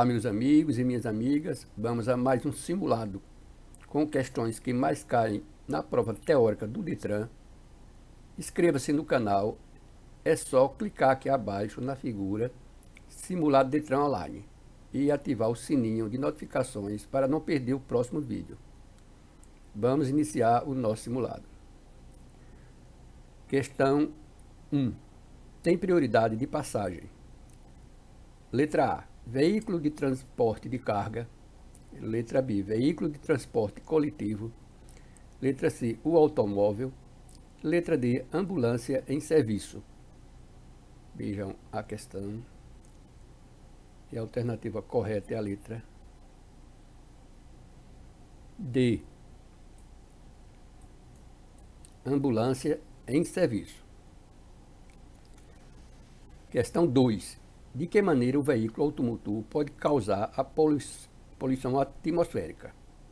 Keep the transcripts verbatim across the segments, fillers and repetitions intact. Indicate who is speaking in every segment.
Speaker 1: Olá, meus amigos e minhas amigas, vamos a mais um simulado com questões que mais caem na prova teórica do Detran. Inscreva-se no canal, é só clicar aqui abaixo na figura Simulado Detran Online e ativar o sininho de notificações para não perder o próximo vídeo. Vamos iniciar o nosso simulado. Questão um. Tem prioridade de passagem. Letra A. Veículo de transporte de carga. Letra B. Veículo de transporte coletivo. Letra C. O automóvel. Letra D. Ambulância em serviço. Vejam a questão. E a alternativa correta é a letra D. Ambulância em serviço. Questão dois. De que maneira o veículo automotor pode causar a poluição atmosférica?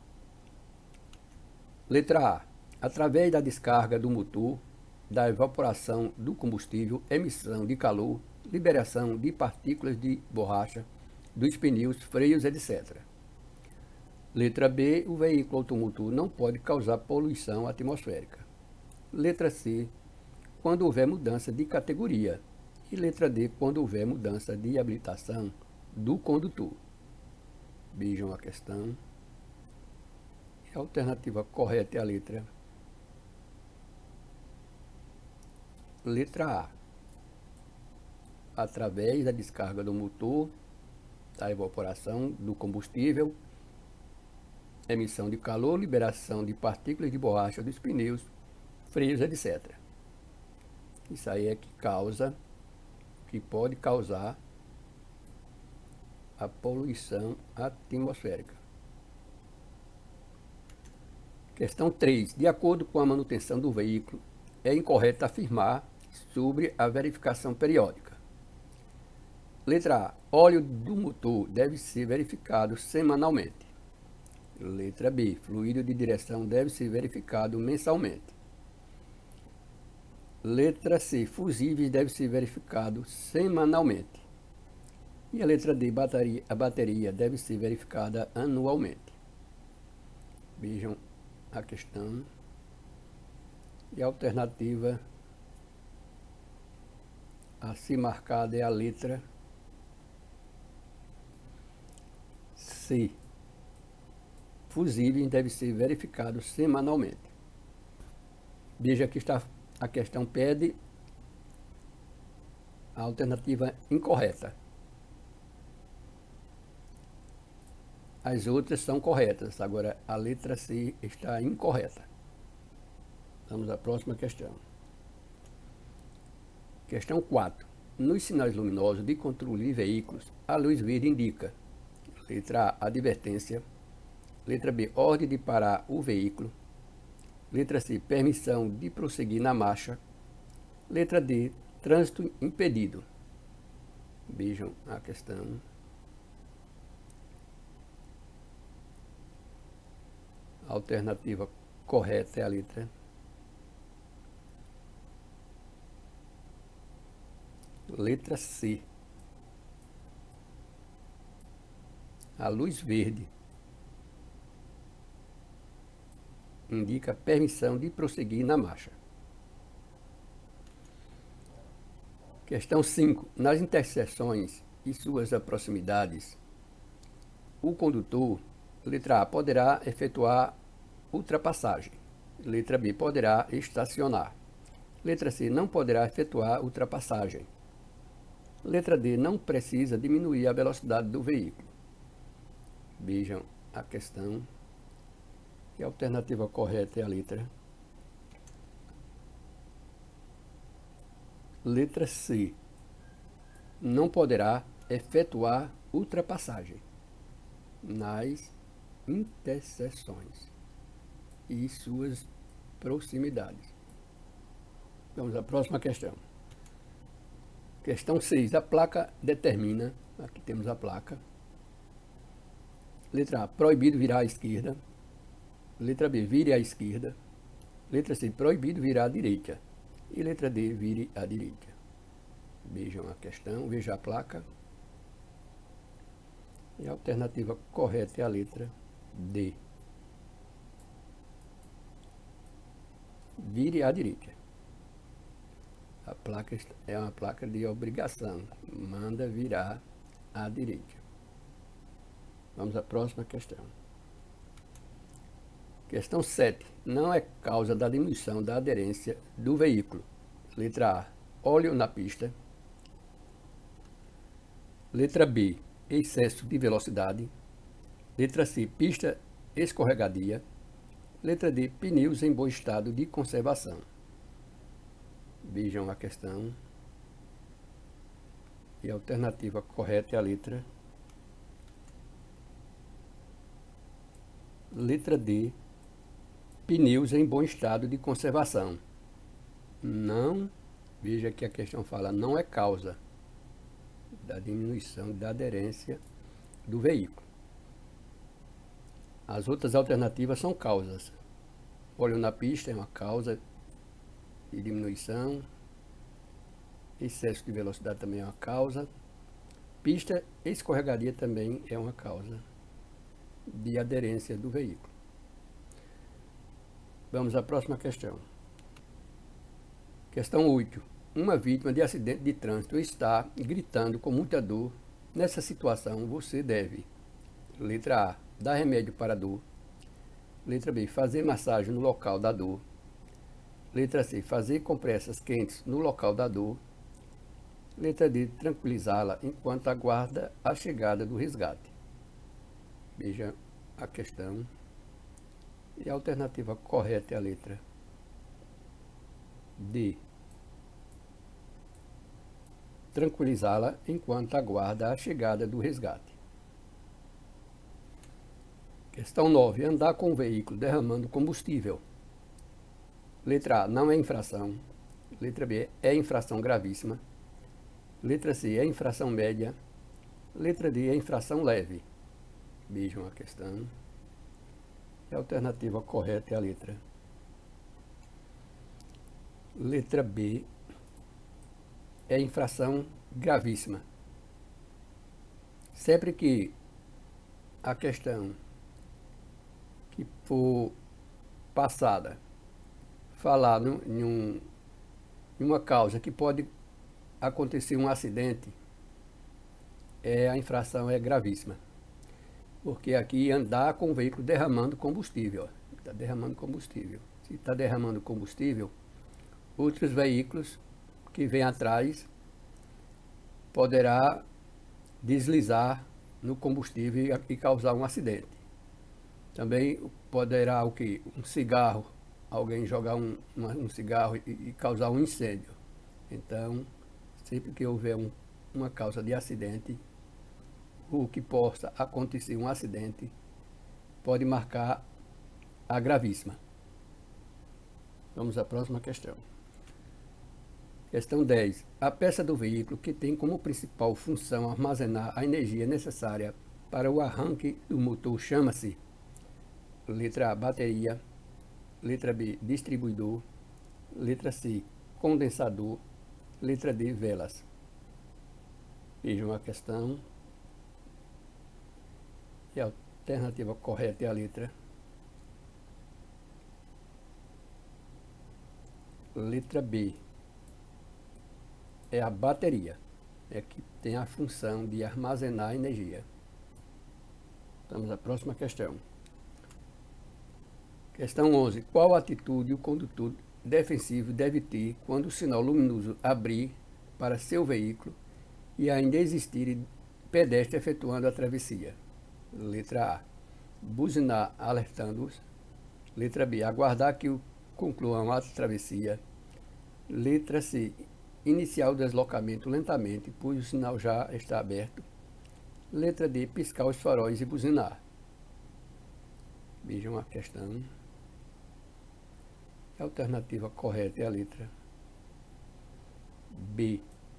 Speaker 1: Letra A. Através da descarga do motor, da evaporação do combustível, emissão de calor, liberação de partículas de borracha, dos pneus, freios, etcétera. Letra B. O veículo automotor não pode causar poluição atmosférica. Letra C. Quando houver mudança de categoria. E letra D, quando houver mudança de habilitação do condutor. Vejam a questão. A alternativa correta é a letra Letra A. Através da descarga do motor, da evaporação do combustível, emissão de calor, liberação de partículas de borracha dos pneus, freios, etcétera. Isso aí é que causa... que pode causar a poluição atmosférica. Questão três. De acordo com a manutenção do veículo, é incorreto afirmar sobre a verificação periódica. Letra A. Óleo do motor deve ser verificado semanalmente. Letra B. Fluido de direção deve ser verificado mensalmente. Letra C. Fusíveis deve ser verificado semanalmente. E a letra D. Bateria, a bateria deve ser verificada anualmente. Vejam a questão. E a alternativa a se marcada é a letra C. Fusíveis deve ser verificado semanalmente. Veja que está a questão pede a alternativa incorreta. As outras são corretas. Agora, a letra C está incorreta. Vamos à próxima questão. Questão quatro. Nos sinais luminosos de controle de veículos, a luz verde indica. Letra A, advertência. Letra B, ordem de parar o veículo. Letra C, permissão de prosseguir na marcha. Letra D, trânsito impedido. Vejam a questão. A alternativa correta é a letra Letra C. A luz verde indica permissão de prosseguir na marcha. Questão cinco. Nas interseções e suas proximidades, o condutor, letra A, poderá efetuar ultrapassagem. Letra B, poderá estacionar. Letra C, não poderá efetuar ultrapassagem. Letra D, não precisa diminuir a velocidade do veículo. Vejam a questão. E a alternativa correta é a letra Letra C. Não poderá efetuar ultrapassagem nas interseções e suas proximidades. Vamos à próxima questão. Questão seis. A placa determina, aqui temos a placa. Letra A, proibido virar à esquerda. Letra B, vire à esquerda. Letra C, proibido virar à direita. E letra D, vire à direita. Vejam a questão, veja a placa. E a alternativa correta é a letra D. Vire à direita. A placa é uma placa de obrigação. Manda virar à direita. Vamos à próxima questão. Questão sete. Não é causa da diminuição da aderência do veículo. Letra A, óleo na pista. Letra B, excesso de velocidade. Letra C, pista escorregadia. Letra D, pneus em bom estado de conservação. Vejam a questão. E a alternativa correta é a letra Letra D, pneus em bom estado de conservação. Não, veja que a questão fala, não é causa da diminuição da aderência do veículo. As outras alternativas são causas. Óleo na pista é uma causa de diminuição. Excesso de velocidade também é uma causa. Pista escorregadia também é uma causa de aderência do veículo. Vamos à próxima questão. Questão oito. Uma vítima de acidente de trânsito está gritando com muita dor. Nessa situação, você deve: letra A, dar remédio para a dor. Letra B, fazer massagem no local da dor. Letra C, fazer compressas quentes no local da dor. Letra D, tranquilizá-la enquanto aguarda a chegada do resgate. Veja a questão. E a alternativa correta é a letra D. Tranquilizá-la enquanto aguarda a chegada do resgate. Questão nove. Andar com o veículo derramando combustível. Letra A, não é infração. Letra B, é infração gravíssima. Letra C, é infração média. Letra D, é infração leve. Vejam a questão. A alternativa correta é a letra Letra B, é infração gravíssima. Sempre que a questão que for passada falar num, em, um, em uma causa que pode acontecer um acidente, é, a infração é gravíssima. Porque aqui andar com o veículo derramando combustível. Está derramando combustível. Se está derramando combustível, outros veículos que vêm atrás poderá deslizar no combustível e causar um acidente. Também poderá o que? Um cigarro, alguém jogar um, uma, um cigarro e, e causar um incêndio. Então, sempre que houver um, uma causa de acidente, o que possa acontecer um acidente pode marcar a gravíssima. Vamos à próxima questão. Questão dez. A peça do veículo que tem como principal função armazenar a energia necessária para o arranque do motor chama-se: letra A, bateria. Letra B, distribuidor. Letra C, condensador. Letra D, velas. Vejam a questão. E a alternativa correta é a letra Letra B. É a bateria. É que tem a função de armazenar energia. Vamos à próxima questão. Questão onze. Qual atitude o condutor defensivo deve ter quando o sinal luminoso abrir para seu veículo e ainda existir pedestre efetuando a travessia? Letra A, buzinar alertando-os. Letra B, aguardar que concluam a travessia. Letra C, iniciar o deslocamento lentamente, pois o sinal já está aberto. Letra D, piscar os faróis e buzinar. Vejam a questão. A alternativa correta é a letra B.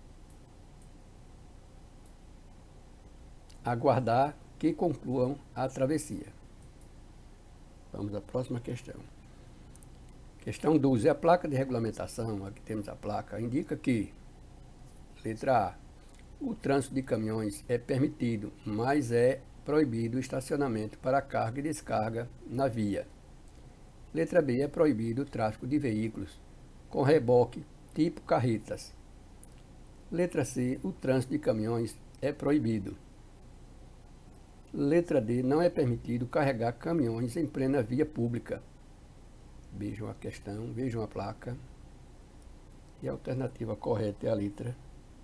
Speaker 1: Aguardar que concluam a travessia. Vamos à próxima questão. Questão doze. A placa de regulamentação, aqui temos a placa, indica que, letra A, o trânsito de caminhões é permitido, mas é proibido o estacionamento para carga e descarga na via. Letra B, é proibido o tráfego de veículos com reboque tipo carretas. Letra C, o trânsito de caminhões é proibido. Letra D, não é permitido carregar caminhões em plena via pública. Vejam a questão, vejam a placa. E a alternativa correta é a letra.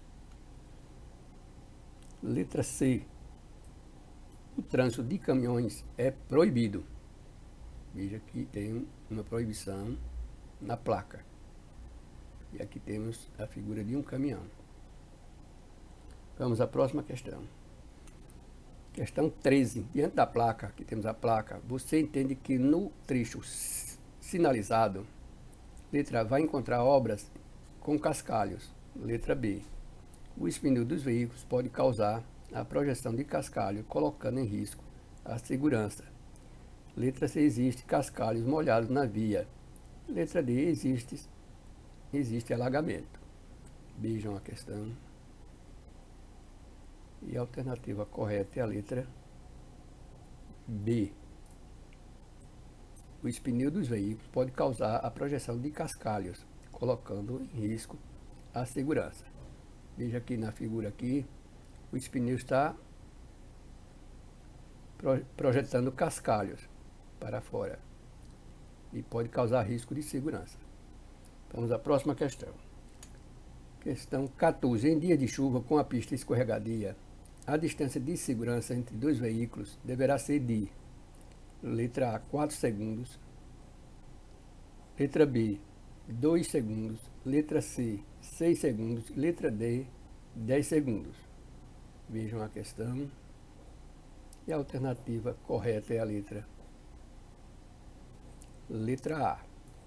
Speaker 1: Letra C, o trânsito de caminhões é proibido. Veja que tem uma proibição na placa. E aqui temos a figura de um caminhão. Vamos à próxima questão. Questão treze. Diante da placa, aqui temos a placa, você entende que no trecho sinalizado, letra A, vai encontrar obras com cascalhos. Letra B, o espinho dos veículos pode causar a projeção de cascalho, colocando em risco a segurança. Letra C, existe cascalhos molhados na via. Letra D, existe, existe alagamento. Vejam a questão. E a alternativa correta é a letra B. O espinho dos veículos pode causar a projeção de cascalhos, colocando em risco a segurança. Veja aqui na figura aqui, o espinho está projetando cascalhos para fora e pode causar risco de segurança. Vamos à próxima questão. Questão quatorze. Em dia de chuva com a pista escorregadia, a distância de segurança entre dois veículos deverá ser de letra A, quatro segundos, letra B, dois segundos, letra C, seis segundos, letra D, dez segundos. Vejam a questão. E a alternativa correta é a letra letra A,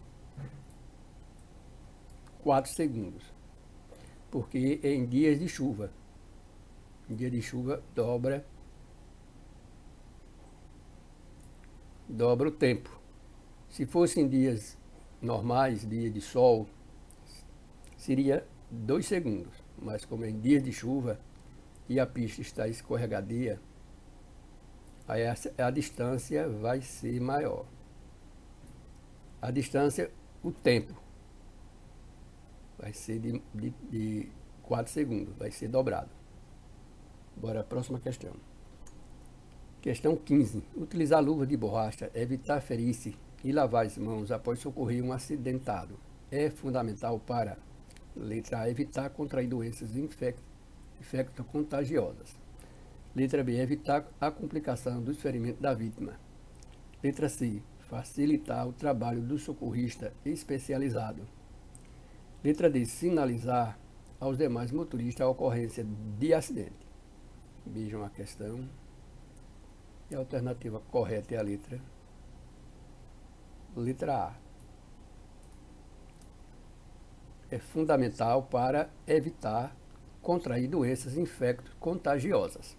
Speaker 1: quatro segundos, porque é em dias de chuva. Em dia de chuva dobra dobra o tempo. Se fosse em dias normais, dia de sol, seria dois segundos, mas como é em dia de chuva e a pista está escorregadia, aí a, a distância vai ser maior. A distância, o tempo, vai ser de, de, de quatro segundos, vai ser dobrado. Bora, próxima questão. Questão quinze. Utilizar luva de borracha, evitar ferir-se e lavar as mãos após socorrer um acidentado é fundamental para, letra A, evitar contrair doenças infecto-contagiosas. Letra B, evitar a complicação dos ferimentos da vítima. Letra C, facilitar o trabalho do socorrista especializado. Letra D, sinalizar aos demais motoristas a ocorrência de acidente. Vejam a questão. E a alternativa correta é a letra letra A. É fundamental para evitar contrair doenças infecto-contagiosas.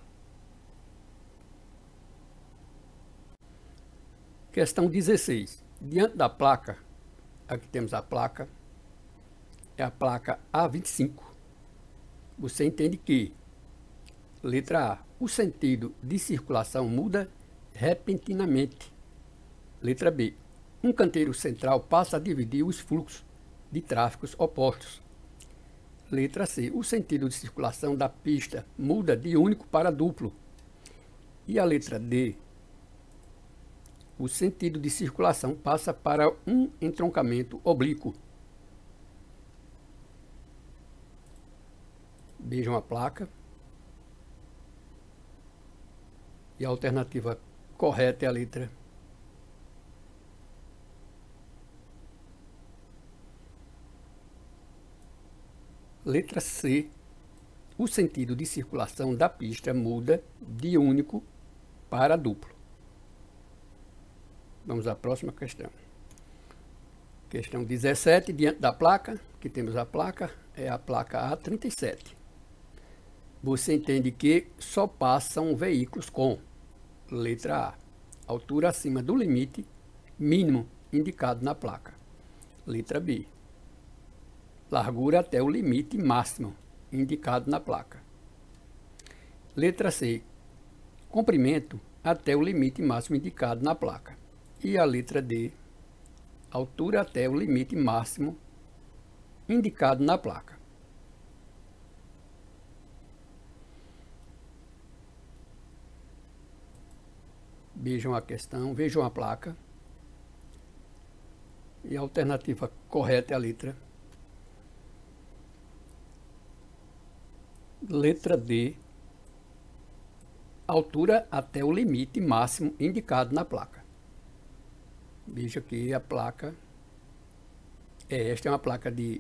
Speaker 1: Questão dezesseis. Diante da placa, aqui temos a placa, é a placa A vinte e cinco. Você entende que, letra A, o sentido de circulação muda repentinamente. Letra B, um canteiro central passa a dividir os fluxos de tráfegos opostos. Letra C, o sentido de circulação da pista muda de único para duplo. E a letra D, o sentido de circulação passa para um entroncamento oblíquo. Vejam a placa. E a alternativa correta é a letra letra C. O sentido de circulação da pista muda de único para duplo. Vamos à próxima questão. Questão dezessete. Diante da placa, que temos a placa, é a placa A trinta e sete. Você entende que só passam veículos com, letra A, altura acima do limite mínimo indicado na placa. Letra B, largura até o limite máximo indicado na placa. Letra C, comprimento até o limite máximo indicado na placa. E a letra D, altura até o limite máximo indicado na placa. Vejam a questão, vejam a placa. E a alternativa correta é a letra Letra D, altura até o limite máximo indicado na placa. Veja que a placa, é, esta é uma placa de,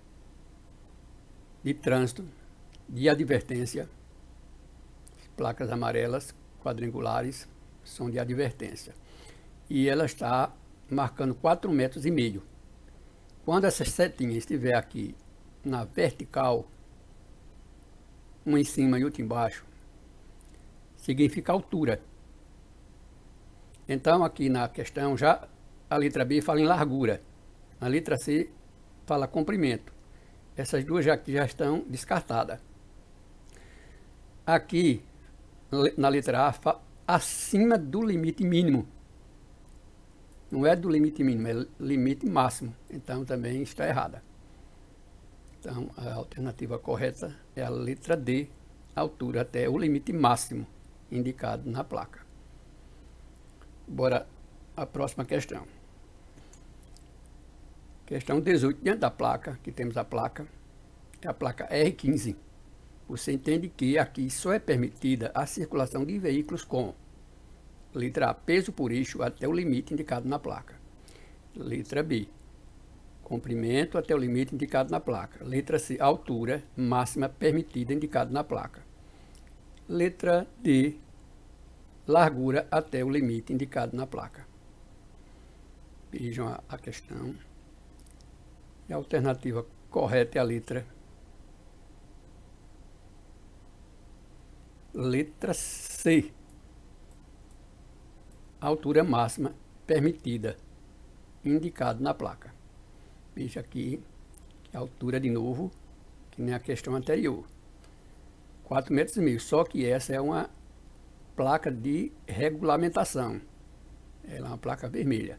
Speaker 1: de trânsito, de advertência. Placas amarelas, quadrangulares, são de advertência. E ela está marcando quatro metros e meio. Quando essa setinha estiver aqui na vertical, uma em cima e outra embaixo, significa altura. Então aqui na questão já a letra B fala em largura, a letra C fala comprimento. Essas duas já, já estão descartadas. Aqui na letra A fala acima do limite mínimo. Não é do limite mínimo, é limite máximo. Então também está errada. Então a alternativa correta é a letra D, altura até o limite máximo indicado na placa. Bora a próxima questão. Questão dezoito, diante da placa, que temos a placa, é a placa R quinze. Você entende que aqui só é permitida a circulação de veículos com letra A, peso por eixo até o limite indicado na placa. Letra B, comprimento até o limite indicado na placa. Letra C, altura máxima permitida indicado na placa. Letra D, largura até o limite indicado na placa. Vejam a, a questão. E a alternativa correta é a letra Letra C, altura máxima permitida indicado na placa. Veja aqui que a altura de novo, que nem a questão anterior, quatro metros e meio, só que essa é uma placa de regulamentação, ela é uma placa vermelha,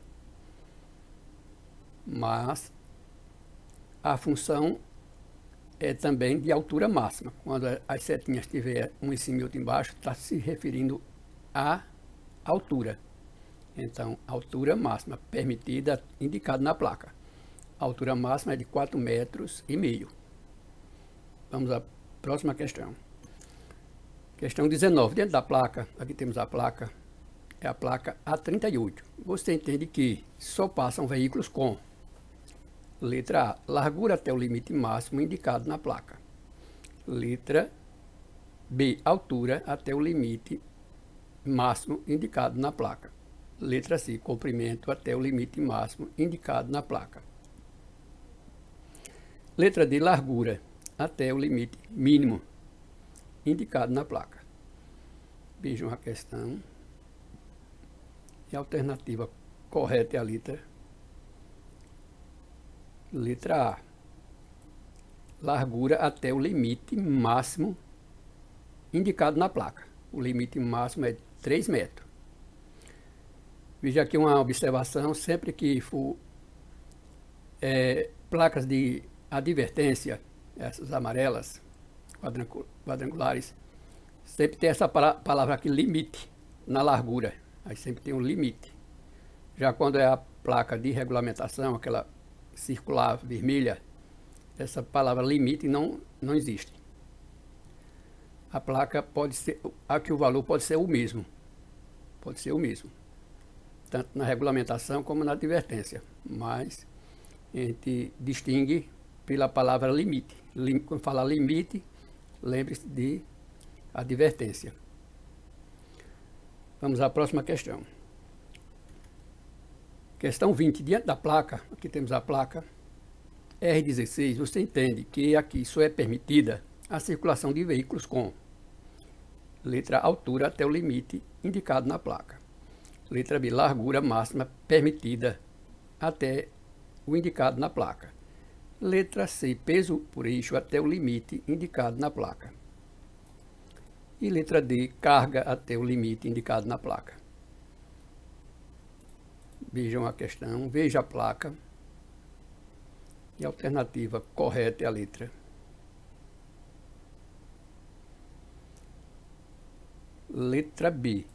Speaker 1: mas a função é também de altura máxima. Quando as setinhas estiver um em cima e outro embaixo, está se referindo à altura. Então, altura máxima permitida indicada na placa. A altura máxima é de quatro metros e meio. Vamos à próxima questão. Questão dezenove. Dentro da placa, aqui temos a placa, é a placa A trinta e oito. Você entende que só passam veículos com letra A, largura até o limite máximo indicado na placa. Letra B, altura até o limite máximo indicado na placa. Letra C, comprimento até o limite máximo indicado na placa. Letra D, largura até o limite mínimo indicado na placa. Vejam a questão. E a alternativa correta é a letra Letra A, largura até o limite máximo indicado na placa. O limite máximo é de três metros. Veja aqui uma observação, sempre que for é, placas de advertência, essas amarelas, quadrangulares, sempre tem essa palavra aqui, limite, na largura. Aí sempre tem um limite. Já quando é a placa de regulamentação, aquela circular vermelha, essa palavra limite não, não existe. A placa pode ser, aqui o valor pode ser o mesmo, pode ser o mesmo, tanto na regulamentação como na advertência, mas a gente distingue pela palavra limite. Lim, quando fala limite, lembre-se de advertência. Vamos à próxima questão. Questão vinte, diante da placa, aqui temos a placa R dezesseis, você entende que aqui só é permitida a circulação de veículos com letra A, altura até o limite indicado na placa. Letra B, largura máxima permitida até o indicado na placa. Letra C, peso por eixo até o limite indicado na placa. E letra D, carga até o limite indicado na placa. Vejam a questão, veja a placa. E a alternativa correta é a letra Letra B.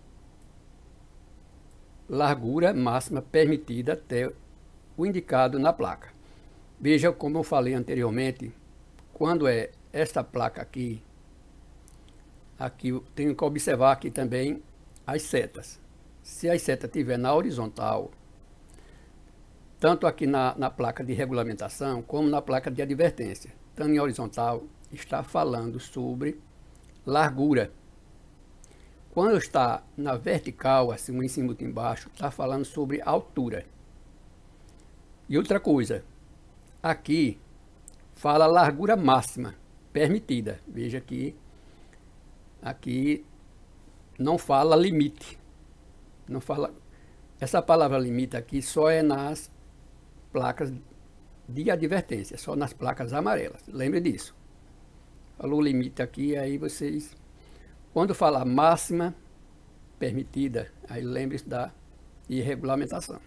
Speaker 1: Largura máxima permitida até o indicado na placa. Veja como eu falei anteriormente, quando é esta placa aqui, aqui eu tenho que observar aqui também as setas. Se a seta estiver na horizontal, tanto aqui na, na placa de regulamentação, como na placa de advertência, tanto em horizontal, está falando sobre largura. Quando está na vertical, assim, um em cima e outro embaixo, está falando sobre altura. E outra coisa, aqui fala largura máxima permitida. Veja que aqui não fala limite. Não fala. Essa palavra limite aqui só é nas placas de advertência, só nas placas amarelas. Lembre disso. Falou limite aqui, aí vocês, quando falar máxima permitida, aí lembre-se da regulamentação.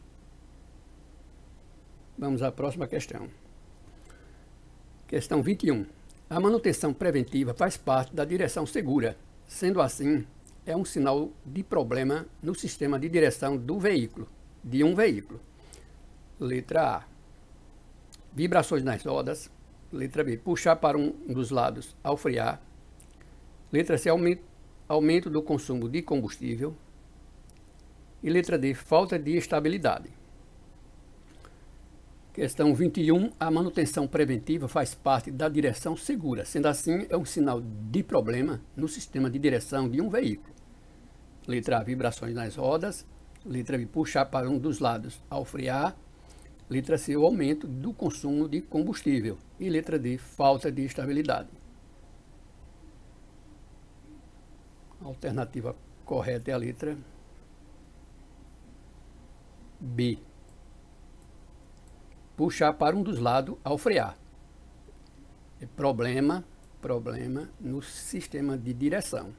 Speaker 1: Vamos à próxima questão. Questão vinte e um. A manutenção preventiva faz parte da direção segura. Sendo assim, é um sinal de problema no sistema de direção do veículo, de um veículo. Letra A. Vibrações nas rodas. Letra B. Puxar para um dos lados ao frear. Letra C. Aumento, aumento do consumo de combustível. E letra D. Falta de estabilidade. Questão vinte e um. A manutenção preventiva faz parte da direção segura. Sendo assim, é um sinal de problema no sistema de direção de um veículo. Letra A. Vibrações nas rodas. Letra B. Puxar para um dos lados ao frear. Letra C. O aumento do consumo de combustível. E letra D. Falta de estabilidade. A alternativa correta é a letra B. Puxar para um dos lados ao frear. É problema, problema no sistema de direção.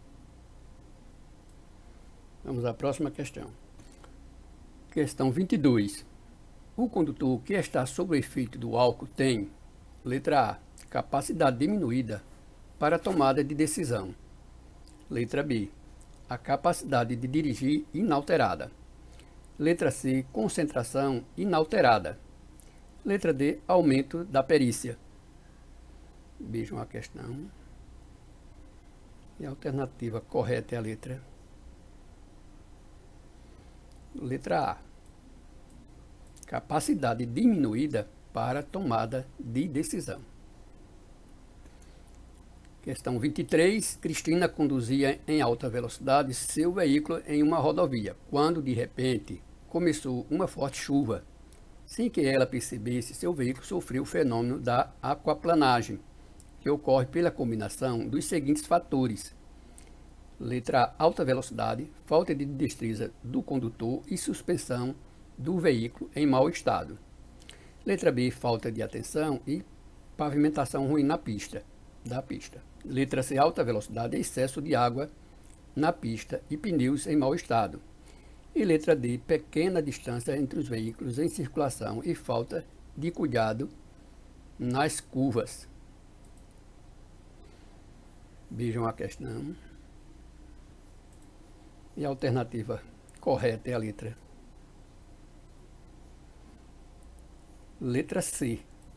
Speaker 1: Vamos à próxima questão. Questão vinte e dois. O condutor que está sob o efeito do álcool tem, letra A, capacidade diminuída para a tomada de decisão. Letra B, a capacidade de dirigir inalterada. Letra C, concentração inalterada. Letra D, aumento da perícia. Vejam a questão. E a alternativa correta é a letra Letra A. Capacidade diminuída para tomada de decisão. Questão vinte e três. Cristina conduzia em alta velocidade seu veículo em uma rodovia, quando de repente começou uma forte chuva. Sem que ela percebesse, seu veículo sofreu o fenômeno da aquaplanagem, que ocorre pela combinação dos seguintes fatores. Letra A, alta velocidade, falta de destreza do condutor e suspensão do veículo em mau estado. Letra B, falta de atenção e pavimentação ruim na pista, da pista. Letra C, alta velocidade, excesso de água na pista e pneus em mau estado. E letra D, pequena distância entre os veículos em circulação e falta de cuidado nas curvas. Vejam a questão. E a alternativa correta é a letra Letra C.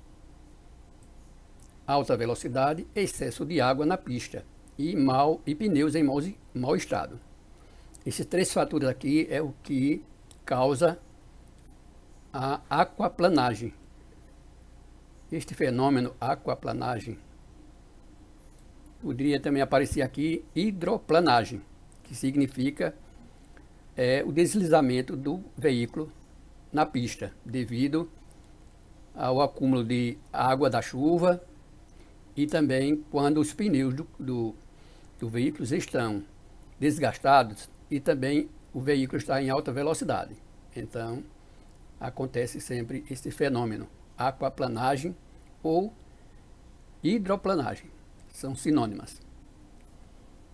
Speaker 1: Alta velocidade, excesso de água na pista e, mal, e pneus em mau, mau estado. Esses três fatores aqui é o que causa a aquaplanagem. Este fenômeno aquaplanagem poderia também aparecer aqui hidroplanagem, que significa é, o deslizamento do veículo na pista, devido ao acúmulo de água da chuva e também quando os pneus do, do, do veículo estão desgastados e também o veículo está em alta velocidade. Então, acontece sempre esse fenômeno, aquaplanagem ou hidroplanagem, são sinônimas.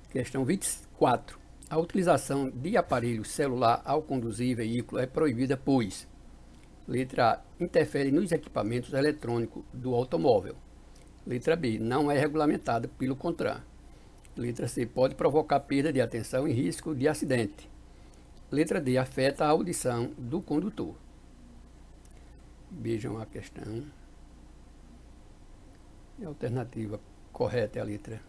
Speaker 1: Questão vinte e quatro. A utilização de aparelho celular ao conduzir veículo é proibida, pois: letra A, interfere nos equipamentos eletrônicos do automóvel. Letra B, não é regulamentado pelo CONTRAN. Letra C, pode provocar perda de atenção e risco de acidente. Letra D, afeta a audição do condutor. Vejam a questão. E a alternativa correta é a letra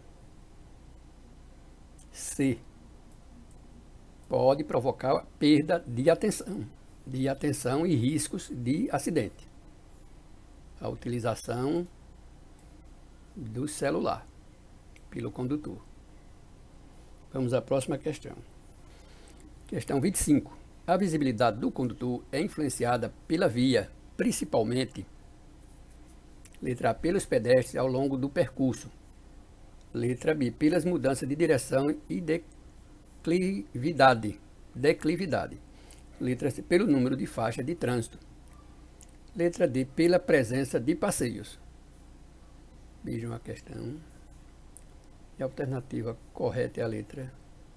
Speaker 1: C. Pode provocar perda de atenção, de atenção e riscos de acidente. A utilização do celular pelo condutor. Vamos à próxima questão. Questão vinte e cinco. A visibilidade do condutor é influenciada pela via, principalmente, letra A, pelos pedestres ao longo do percurso. Letra B, pelas mudanças de direção e declividade. declividade. Letra C, pelo número de faixas de trânsito. Letra D, pela presença de passeios. Vejam a questão. E a alternativa correta é a letra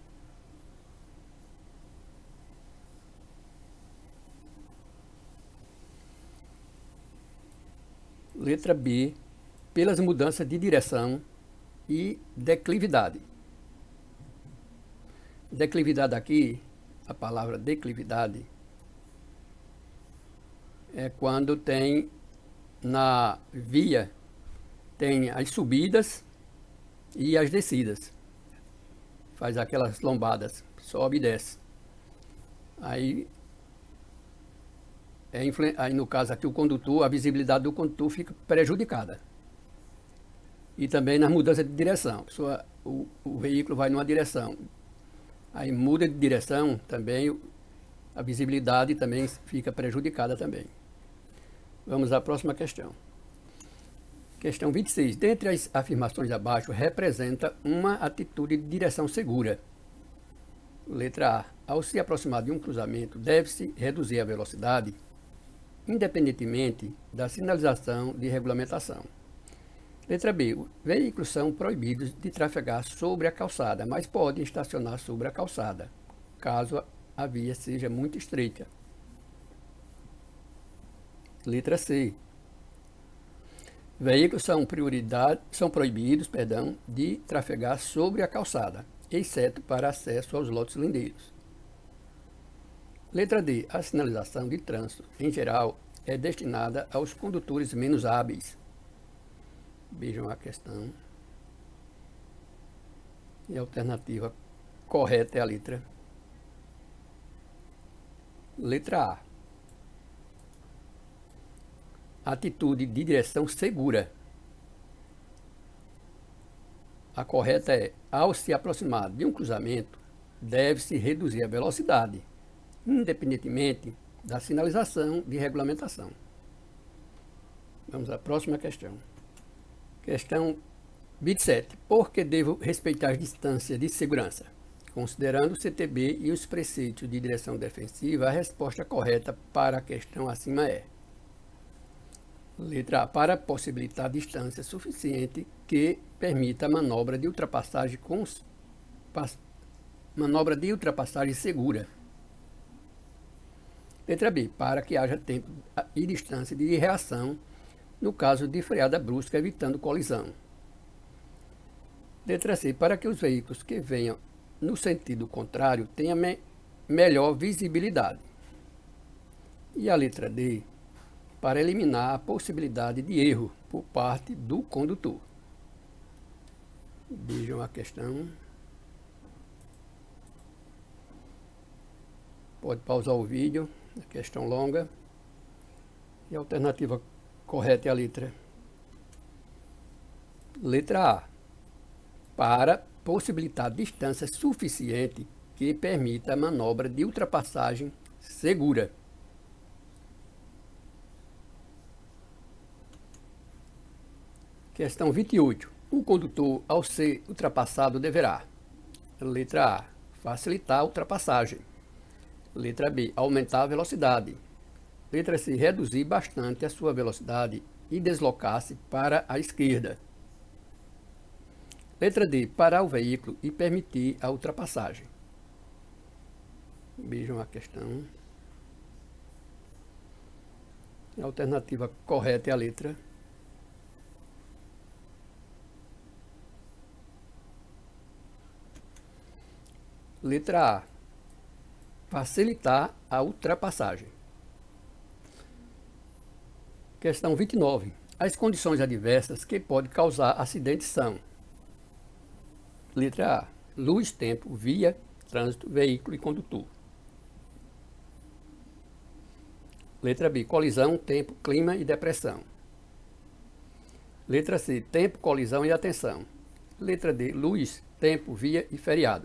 Speaker 1: Letra B, pelas mudanças de direção e declividade. Declividade aqui, a palavra declividade, é quando tem na via, tem as subidas e as descidas. Faz aquelas lombadas, sobe e desce. Aí, é influ... Aí no caso aqui o condutor, a visibilidade do condutor fica prejudicada. E também nas mudanças de direção. A pessoa, o, o veículo vai numa direção. Aí muda de direção, também a visibilidade também fica prejudicada também. Vamos à próxima questão. Questão vinte e seis. Dentre as afirmações abaixo, representa uma atitude de direção segura. Letra A. Ao se aproximar de um cruzamento, deve-se reduzir a velocidade, independentemente da sinalização de regulamentação. Letra B. Veículos são proibidos de trafegar sobre a calçada, mas podem estacionar sobre a calçada, caso a via seja muito estreita. Letra C. Veículos são, prioridade, são proibidos perdão, de trafegar sobre a calçada, exceto para acesso aos lotes lindeiros. Letra D. A sinalização de trânsito, em geral, é destinada aos condutores menos hábeis. Vejam a questão. E a alternativa correta é a letra Letra A. Atitude de direção segura. A correta é: ao se aproximar de um cruzamento, deve-se reduzir a velocidade, independentemente da sinalização de regulamentação. Vamos à próxima questão. Questão vinte e sete. Por que devo respeitar as distâncias de segurança? Considerando o C T B e os preceitos de direção defensiva, a resposta correta para a questão acima é: letra A, para possibilitar distância suficiente que permita a manobra de ultrapassagem com manobra de ultrapassagem segura. Letra B, para que haja tempo e distância de reação no caso de freada brusca, evitando colisão. Letra C, para que os veículos que venham no sentido contrário tenham me melhor visibilidade. E a letra D, para eliminar a possibilidade de erro por parte do condutor. Vejam a questão. Pode pausar o vídeo, a questão longa. E a alternativa correta é a letra Letra A, para possibilitar distância suficiente que permita a manobra de ultrapassagem segura. Questão vinte e oito. O condutor, ao ser ultrapassado, deverá: letra A, facilitar a ultrapassagem. Letra B, aumentar a velocidade. Letra C, reduzir bastante a sua velocidade e deslocar-se para a esquerda. Letra D, parar o veículo e permitir a ultrapassagem. Vejam a questão. A alternativa correta é a letra Letra A, facilitar a ultrapassagem. Questão vinte e nove. As condições adversas que podem causar acidente são: letra A, luz, tempo, via, trânsito, veículo e condutor. Letra B, colisão, tempo, clima e depressão. Letra C, tempo, colisão e atenção. Letra D, luz, tempo, via e feriado.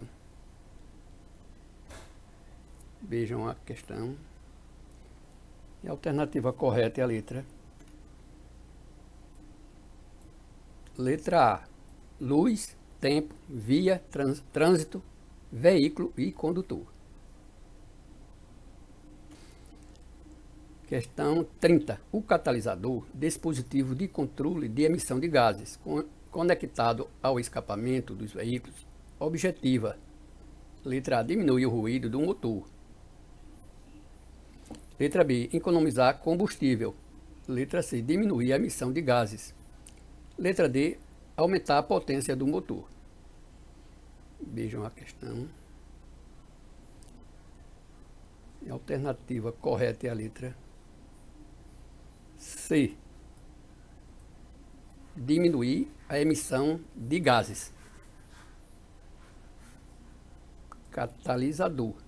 Speaker 1: Vejam a questão. E a alternativa correta é a letra Letra A, luz, tempo, via, trans, trânsito, veículo e condutor. Questão trinta. O catalisador, dispositivo de controle de emissão de gases, con conectado ao escapamento dos veículos, objetiva. Letra A, diminui o ruído do motor. Letra B, economizar combustível. Letra C, diminuir a emissão de gases. Letra D, aumentar a potência do motor. Vejam a questão. A alternativa correta é a letra C, diminuir a emissão de gases. Catalisador.